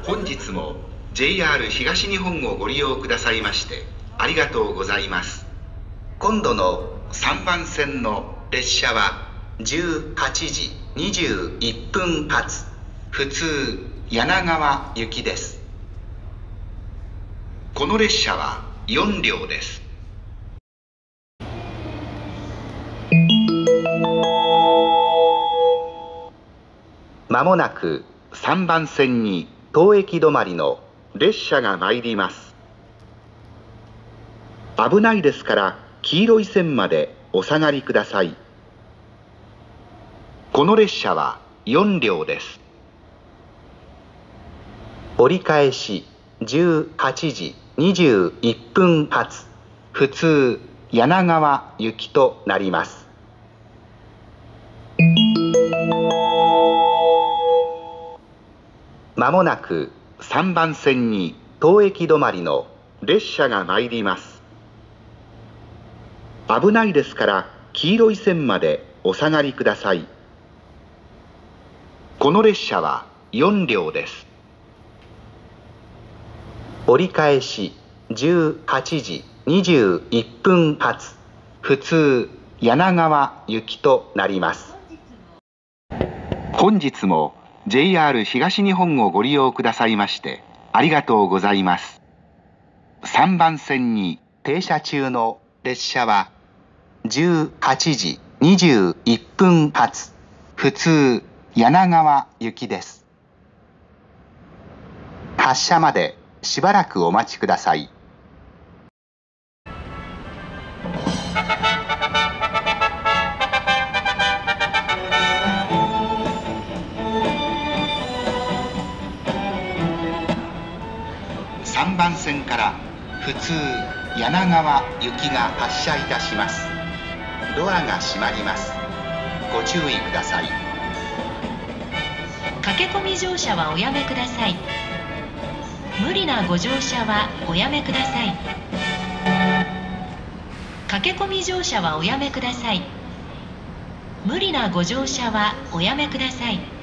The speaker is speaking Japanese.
本日も JR 東日本をご利用くださいましてありがとうございます。今度の3番線の列車は18時21分発普通柳川行きです。この列車は4両です。まもなく3番線に当駅止まりの列車が参ります。危ないですから黄色い線までお下がりください。この列車は4両です。折り返し18時21分発普通柳川行きとなります。まもなく3番線に当駅止まりの列車が参ります。危ないですから黄色い線までお下がりください。この列車は4両です。折り返し18時21分発普通柳川行きとなります。本日も JR 東日本をご利用くださいましてありがとうございます。3番線に停車中の列車は18時21分発普通柳川行きです。発車までしばらくお待ちください。3番線から普通柳川行きが発車いたします。ドアが閉まります。ご注意ください。 駆け込み乗車はおやめください。無理なご乗車はおやめください。駆け込み乗車はおやめください。無理なご乗車はおやめください。